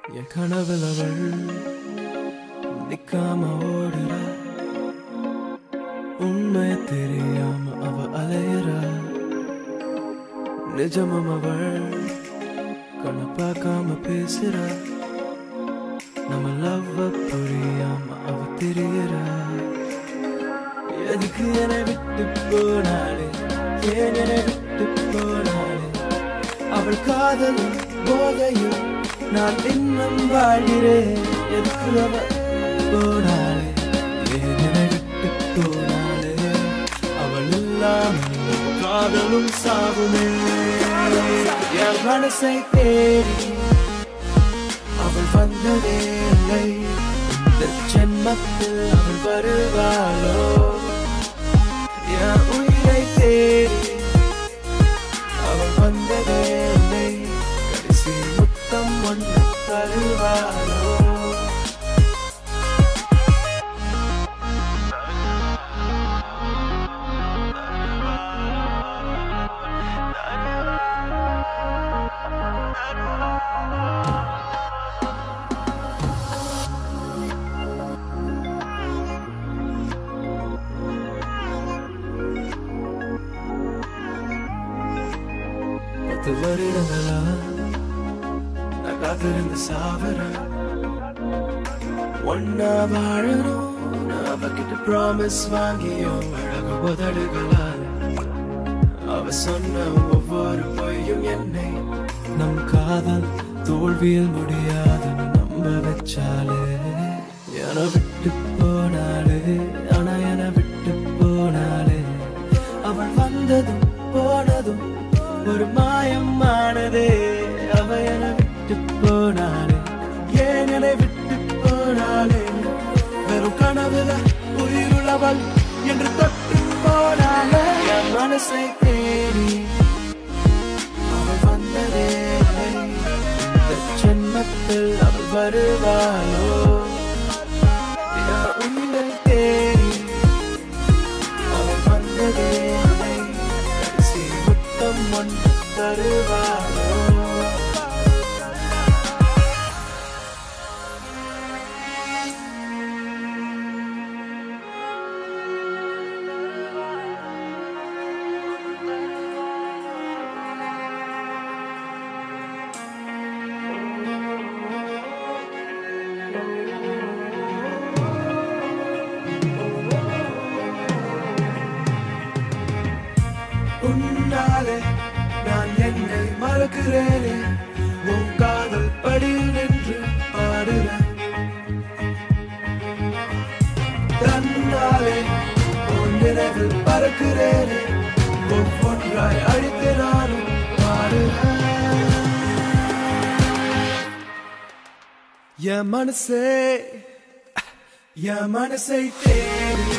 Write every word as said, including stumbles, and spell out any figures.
என் கனவில் அவள் நிக்காம ஓடுறா, உண்மைய தெரியாம அவ அலையறா. நிஜமும் அவள் கண்ண பார்க்காம பேசுறா, நம்ம லவ் புரியாம அவ தெரியறா. எதுக்கு என்னை விட்டு போனாலே, ஏன் என்னை விட்டு போனாலே, அவள் காதலும் போதையும் நான் இன்னும் வாழ்கிறேன். எதுக்கு அவள் போனாலே, ஏன் என்னை விட்டு போனாலே, அவள் இல்லாமல் காதலும் சாவுமே. என் மனசை தேடி அவள் வந்ததே இல்லை, இந்த ஜென்மத்தில் அவள் வருவாளோ. என் உயிரை தேடி அவள் வந்ததே இல்லை, கடைசி முத்தம் ஒன்று தருவாளோ. பத்து வருடங்களா நான் காத்திருந்து சாவறேன், ஒன்னா வாழணும். நான் அவகிட்ட ப்ராமிஸ் வாங்கியும் அழகு உதடுகளால் அவ சொன்ன ஒவ்வொரு பொய்யும் என்னை நம் காதல் தோல்வியில் முடியாதுன்னு நம்ப வச்சாலே. என விட்டு போனாலே, ஆனா என விட்டு போனாலே, அவள் வந்ததும் போனதும் ஒரு மாயமானதே. அவ என விட்டு போனாலே, ஏன் என்னை விட்டு போனாலே, வெறும் கனவுல உயிருள்ளவள் என்று தொட்டு போனாலே. என் மனசை தேடி அவள் வந்ததே இல்லை, இந்த ஜென்மத்தில் அவள் வருவாளோ. என் உயிரை தேடி அவள் வந்ததே இல்லை, கடைசி முத்தம் ஒன்று தருவாளோ. உன்னாலே நான் என்னை மறக்கிறேனே, உன் காதல் படியில் நின்று பாடுறேன். தன்னாலே உன் நினைவில் பறக்கிறேனே, ஒவ்வொன்றாய் அழித்து நானும் பாடுறேன். என் மனசே, என் மனசை தேடி